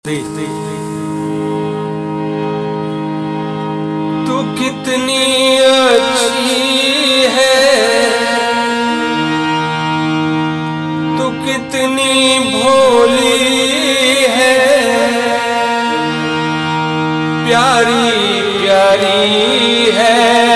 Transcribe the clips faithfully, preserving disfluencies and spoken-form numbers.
तू कितनी अच्छी है, तू कितनी भोली है, प्यारी प्यारी है।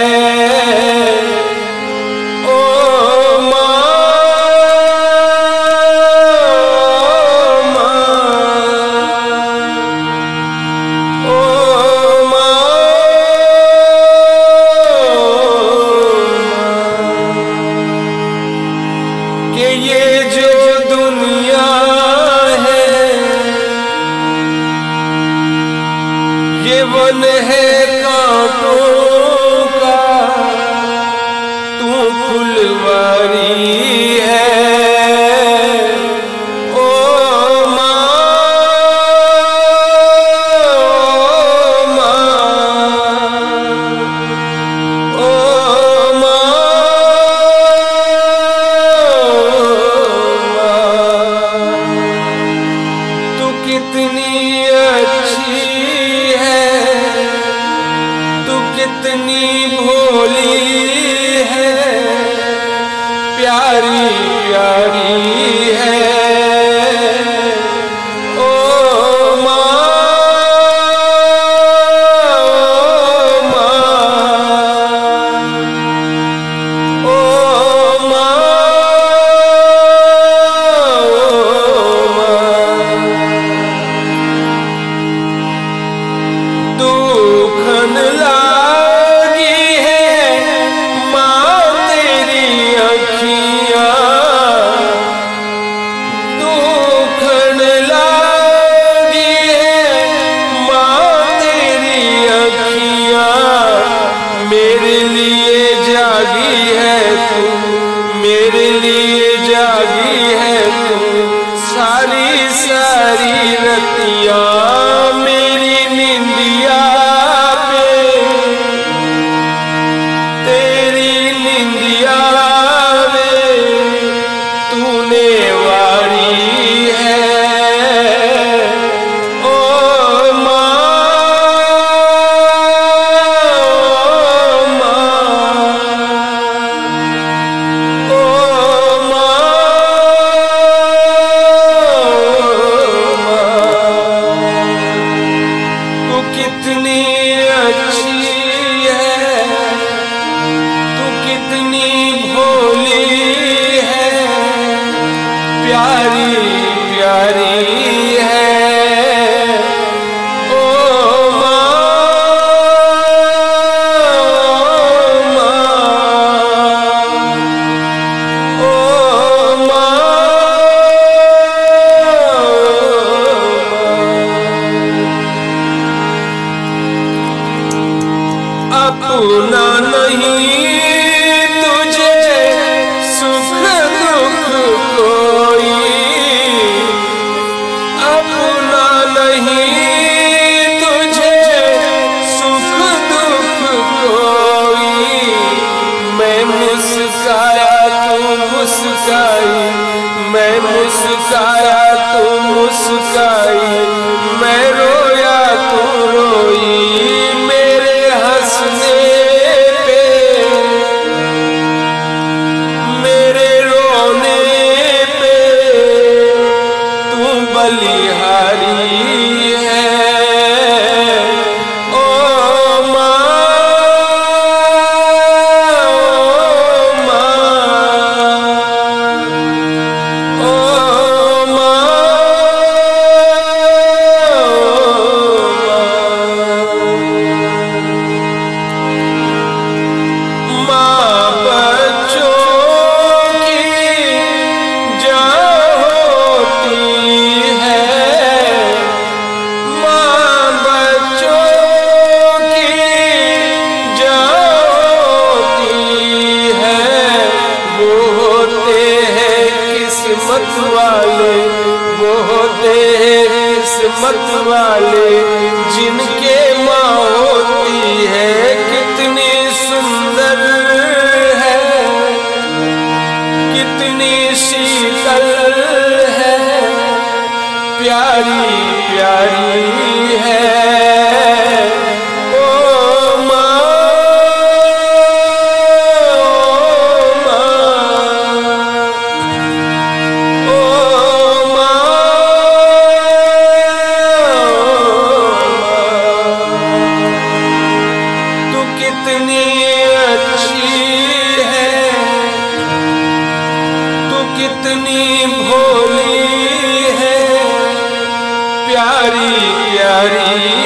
कि ये जो दुनिया है ये वन है कांटों का, तू फुलवारी है। ओ माँ, ओ माँ, कितनी अच्छी है, तू कितनी भोली है, प्यारी प्यारी है। ओ माँ, ओ माँ, दुखन लागी है माँ तेरी अखियाँ, दुखन लागी है माँ तेरी अखियाँ, मेरे लिए जागी है तू, मेरे लिए जागी है तू सारी सारी रतियाँ। मेरी निंदिया पे तेरी निंदिया में तूने वारी है। ओ माँ, ओ माँ, तू कितनी अच्छी है, तू कितनी भोली है, प्यारी प्यारी है। ओ माँ, ओ माँ, अपना नहीं तुझे सुख दुख कोई, अपना नहीं तुझे सुख दुख कोई। मैं मुस्काया तू मुस्काई, मैं मुस्काया तू मुस्काई, मैं रोया तू रोई। मेरे हंसने पे मेरे रोने पे तू बलिहारी है। ओ माँ, ओ माँ, किस्मत वाले, वो होते हैं किस्मत वाले जिनके माँ होती है। कितनी सुंदर है, कितनी शीतल है, प्यारी प्यारी प्यारी प्यारी